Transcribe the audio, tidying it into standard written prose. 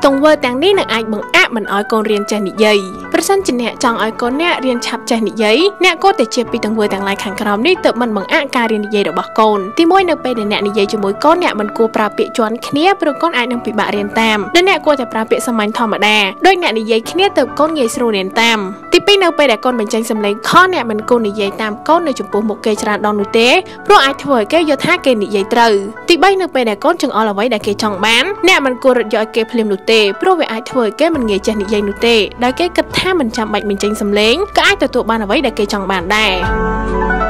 ទង្វើទាំងនេះនឹងអាចបង្អាក់មិនឲ្យកូនរៀនចេះនិយាយប្រសិនជាអ្នកចង់ឲ្យកូនអ្នករៀនឆាប់ចេះនិយាយអ្នកគួរតែជៀសពីទង្វើទាំងឡាយខាងក្រោមនេះទើបមិនបង្អាក់ការរៀននិយាយរបស់កូនទី1នៅពេលដែលអ្នកនិយាយជាមួយកូនអ្នកមិនគួរប្រើពាក្យជាន់គ្នាព្រោះកូនអាចនឹងពិបាករៀនតាមនិងអ្នកគួរតែប្រើពាក្យសាមញ្ញធម្មតាដោយអ្នកនិយាយគ្នាទើបកូនងាយស្រួលរៀនតាមទី2នៅពេលដែលកូនបញ្ចេញសំឡេងខុសអ្នកមិនគួរនិយាយតាមកូននៅចំពោះមុខគេច្រើនដងនោះទេព្រោះអាចធ្វើឲ្យគេយល់ថាគេនិយាយត្រូវទី3នៅពេលដែលកូនចង្អុលអ្វីដែលគេចង់បានអ្នកមិនគួររត់យកឲ្យគេភ្លាមនោះទេព្រោះវាអាចធ្វើឲ្យគេមិនងាយចេះនិយាយនោះទេដោយគេគិតថាមិនចាំបាច់បញ្ចេញសំឡេងក៏អាចទទួលបានអ្វីដែលគេចង់បានដែរ